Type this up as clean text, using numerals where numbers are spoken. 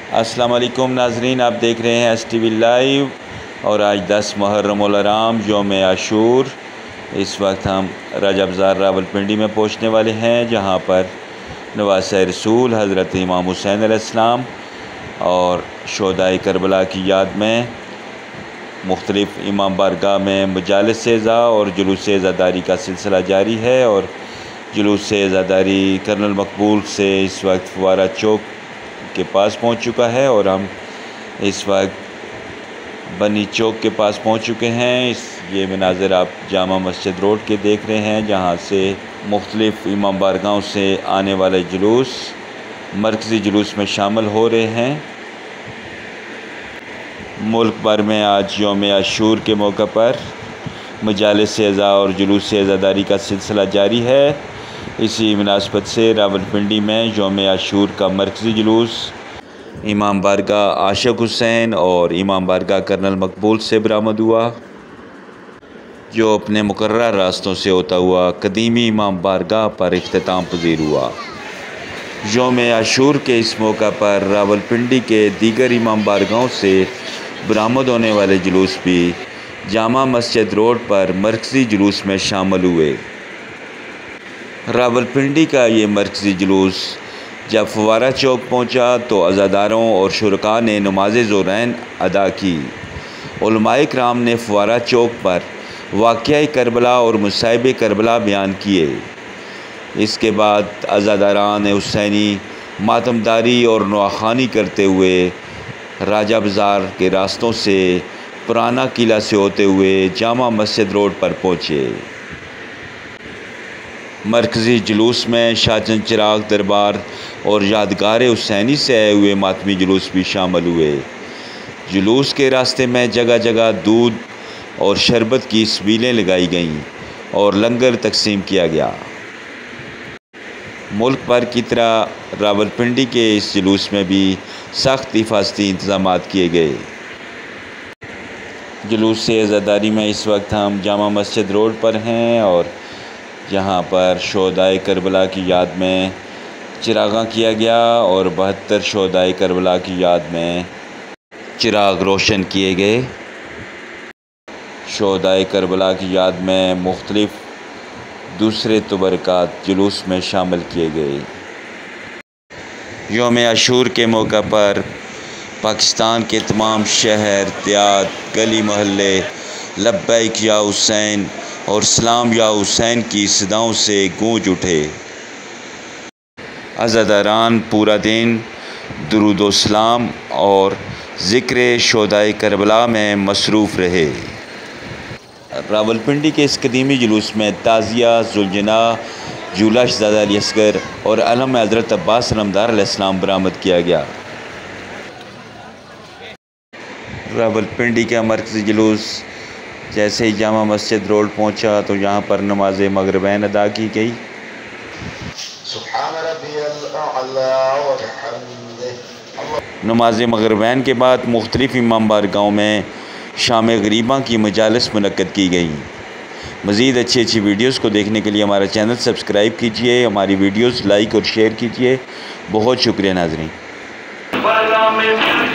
السلام علیکم ناظرین، آپ دیکھ رہے ہیں STV لائیو اور آج 10 محرم الحرام یوم عاشور۔ اس وقت ہم رجب زار راولپنڈی میں پہنچنے والے ہیں، جہاں پر نواسۂ رسول حضرت امام حسین علیہ السلام اور شہدائے کربلا کی یاد میں مختلف امام بارگاہ میں مجالس عزا اور جلوس عزاداری کا سلسلہ جاری ہے، اور جلوس عزاداری کرنل مقبول سے اس وقت فوارہ چوک کے پاس پہنچ چکا ہے، اور ہم اس وقت بنی چوک کے پاس پہنچ چکے ہیں۔ یہ مناظر آپ جامع مسجد روڈ کے دیکھ رہے ہیں، جہاں سے مختلف امام بارگاہوں سے آنے والے جلوس مرکزی جلوس میں شامل ہو رہے ہیں۔ ملک بھر میں آج یوم عاشور کے موقع پر مجالس عزا اور جلوس عزاداری کا سلسلہ جاری ہے۔ اسی مناسبت سے راولپنڈی میں یوم عاشور کا مرکزی جلوس امام بارگاہ عاشق حسین اور امام بارگاہ کرنل مقبول سے برآمد ہوا، جو اپنے مقررہ راستوں سے ہوتا ہوا قدیمی امام بارگاہ پر اختتام پذیر ہوا۔ یوم عاشور کے اس موقع پر راولپنڈی کے دیگر امام بارگاہوں سے برآمد ہونے والے جلوس بھی جامع مسجد روڈ پر مرکزی جلوس میں شامل ہوئے۔ راولپنڈی کا یہ مرکزی جلوس جب فوارہ چوک پہنچا تو عزاداروں اور شرکاء نے نماز ظہرین ادا کی۔ علماء کرام نے فوارہ چوک پر واقعہ کربلا اور مصائب کربلا بیان کیے۔ اس کے بعد عزاداران حسینی ماتمداری اور نواخوانی کرتے ہوئے راجہ بازار کے راستوں سے پرانا قلعہ سے ہوتے ہوئے جامع مسجد روڈ پر پہنچے۔ مرکزی جلوس میں شاہ جان چراغ دربار اور یادگار حسینی سے آئے ہوئے ماتمی جلوس بھی شامل ہوئے۔ جلوس کے راستے میں جگہ جگہ دودھ اور شربت کی سبیلیں لگائی گئیں اور لنگر تقسیم کیا گیا۔ ملک بھر کی طرح راولپنڈی کے اس جلوس میں بھی سخت حفاظتی انتظامات کیے گئے۔ جلوس عزاداری میں اس وقت ہم جامع مسجد روڈ پر ہیں، اور جہاں پر شہدائے کربلا کی یاد میں چراغاں کیا گیا اور 72 شہدائے کربلا کی یاد میں چراغ روشن کیے گئے۔ شہدائے کربلا کی یاد میں مختلف دوسرے تبرکات جلوس میں شامل کیے گئے۔ یوم عاشور کے موقع پر پاکستان کے تمام شہر، دیہات، گلی محلے لبیک یا حسین اور سلام یا حسین کی صداؤں سے گونج اٹھے۔ عزاداران پورا دن درود و سلام اور ذکر شہدائے کربلا میں مصروف رہے۔ راولپنڈی کے اس قدیمی جلوس میں تعزیہ، ذوالجناح، جھولا شہزادہ علی اصغر اور علم حضرت عباس علمدار علیہ السلام برآمد کیا گیا۔ راولپنڈی کا مرکزی جلوس جیسے ہی جامع مسجد روڈ پہنچا تو یہاں پر نماز مغربین ادا کی گئی۔ نماز مغربین کے بعد مختلف امام بارگاہوں میں شام غریباں کی مجالس منعقد کی گئیں۔ مزید اچھی ویڈیوز کو دیکھنے کے لیے ہمارا چینل سبسکرائب کیجیے، ہماری ویڈیوز لائک اور شیئر کیجیے۔ بہت شکریہ ناظرین۔